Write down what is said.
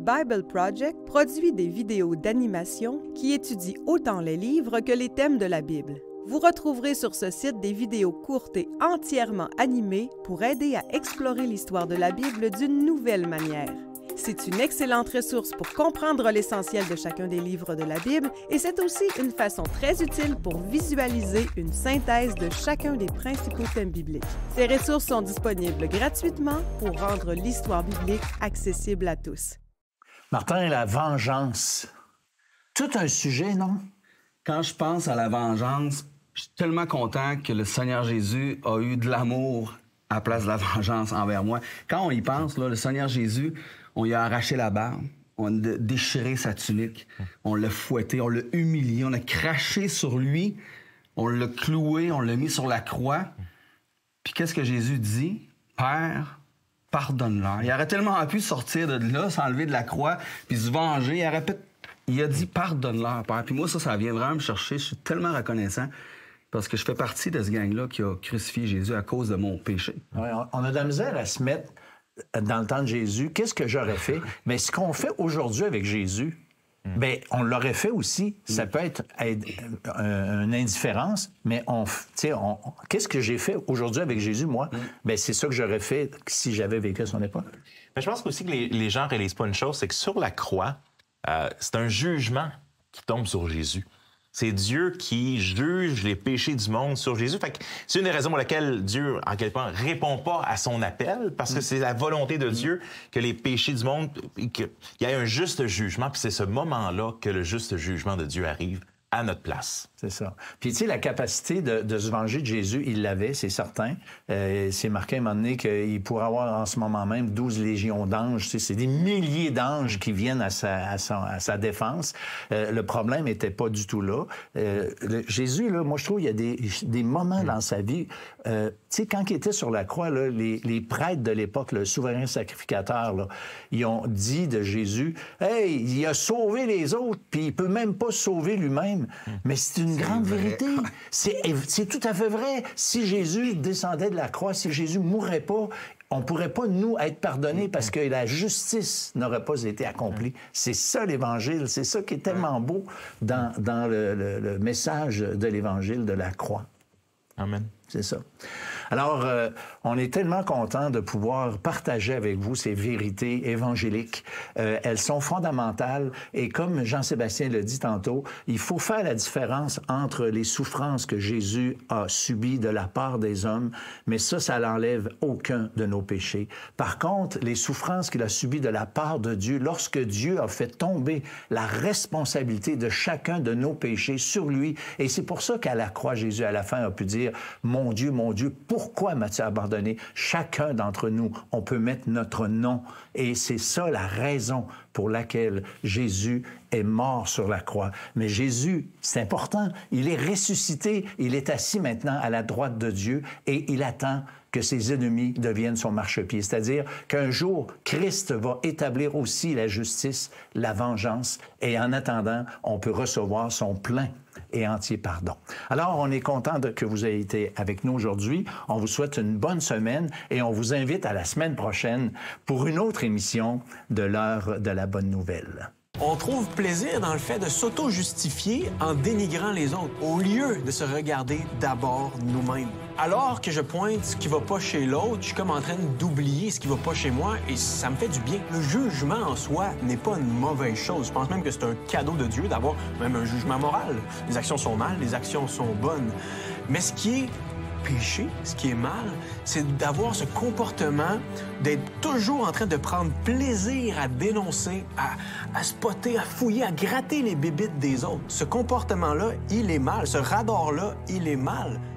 Bible Project produit des vidéos d'animation qui étudient autant les livres que les thèmes de la Bible. Vous retrouverez sur ce site des vidéos courtes et entièrement animées pour aider à explorer l'histoire de la Bible d'une nouvelle manière. C'est une excellente ressource pour comprendre l'essentiel de chacun des livres de la Bible et c'est aussi une façon très utile pour visualiser une synthèse de chacun des principaux thèmes bibliques. Ces ressources sont disponibles gratuitement pour rendre l'histoire biblique accessible à tous. Martin, la vengeance, tout un sujet, non? Quand je pense à la vengeance, je suis tellement content que le Seigneur Jésus a eu de l'amour à la place de la vengeance envers moi. Quand on y pense, là, le Seigneur Jésus, on lui a arraché la barbe, on a déchiré sa tunique, on l'a fouetté, on l'a humilié, on a craché sur lui, on l'a cloué, on l'a mis sur la croix. Puis qu'est-ce que Jésus dit? Père, pardonne-leur. Il aurait tellement pu sortir de là, s'enlever de la croix, puis se venger. Il a dit pardonne-leur, Père. Puis moi, ça vient vraiment me chercher. Je suis tellement reconnaissant parce que je fais partie de ce gang-là qui a crucifié Jésus à cause de mon péché. Ouais, on a de la misère à se mettre dans le temps de Jésus. Qu'est-ce que j'aurais fait? Mais ce qu'on fait aujourd'hui avec Jésus, bien, on l'aurait fait aussi. Ça peut être une indifférence, mais qu'est-ce que j'ai fait aujourd'hui avec Jésus, moi? Bien, c'est ça que j'aurais fait si j'avais vécu à son époque. Mais je pense aussi que les gens ne réalisent pas une chose, c'est que sur la croix, c'est un jugement qui tombe sur Jésus. C'est Dieu qui juge les péchés du monde sur Jésus. Fait que c'est une des raisons pour laquelle Dieu, en quelque part, répond pas à son appel, parce que c'est la volonté de Dieu que les péchés du monde, qu'il y ait un juste jugement. Puis c'est ce moment-là que le juste jugement de Dieu arrive à notre place. C'est ça. Puis, tu sais, la capacité de se venger de Jésus, il l'avait, c'est certain. C'est marqué à un moment donné qu'il pourrait avoir en ce moment même 12 légions d'anges. Tu sais, c'est des milliers d'anges qui viennent à sa défense. Le problème n'était pas du tout là. Jésus, là, moi, je trouve qu'il y a des moments dans sa vie. Tu sais, quand il était sur la croix, là, les prêtres de l'époque, le souverain sacrificateur, là, ils ont dit de Jésus, « Hey, il a sauvé les autres, puis il peut même pas se sauver lui-même. » Mais c'est une grande vérité. C'est tout à fait vrai. Si Jésus descendait de la croix, si Jésus mourrait pas, on ne pourrait pas, nous, être pardonnés parce que la justice n'aurait pas été accomplie. C'est ça, l'Évangile. C'est ça qui est tellement beau dans le message de l'Évangile de la croix. Amen. C'est ça. Alors, on est tellement content de pouvoir partager avec vous ces vérités évangéliques. Elles sont fondamentales et comme Jean-Sébastien l'a dit tantôt, il faut faire la différence entre les souffrances que Jésus a subies de la part des hommes, mais ça n'enlève aucun de nos péchés. Par contre, les souffrances qu'il a subies de la part de Dieu, lorsque Dieu a fait tomber la responsabilité de chacun de nos péchés sur lui, et c'est pour ça qu'à la croix, Jésus, à la fin, a pu dire « Mon Dieu, pourquoi m'as-tu abandonné? » Chacun d'entre nous, on peut mettre notre nom. Et c'est ça la raison pour laquelle Jésus est mort sur la croix. Mais Jésus, c'est important, il est ressuscité, il est assis maintenant à la droite de Dieu et il attend que ses ennemis deviennent son marchepied. C'est-à-dire qu'un jour, Christ va établir aussi la justice, la vengeance, et en attendant, on peut recevoir son plein et entier pardon. Alors, on est content que vous ayez été avec nous aujourd'hui. On vous souhaite une bonne semaine et on vous invite à la semaine prochaine pour une autre émission de l'heure de la bonne nouvelle. On trouve plaisir dans le fait de s'auto-justifier en dénigrant les autres, au lieu de se regarder d'abord nous-mêmes. Alors que je pointe ce qui va pas chez l'autre, je suis comme en train d'oublier ce qui va pas chez moi et ça me fait du bien. Le jugement en soi n'est pas une mauvaise chose. Je pense même que c'est un cadeau de Dieu d'avoir même un jugement moral. Les actions sont mal, les actions sont bonnes. Mais ce qui est péché, ce qui est mal, c'est d'avoir ce comportement, d'être toujours en train de prendre plaisir à dénoncer, à spotter, à fouiller, à gratter les bébites des autres. Ce comportement-là, il est mal. Ce radar-là, il est mal.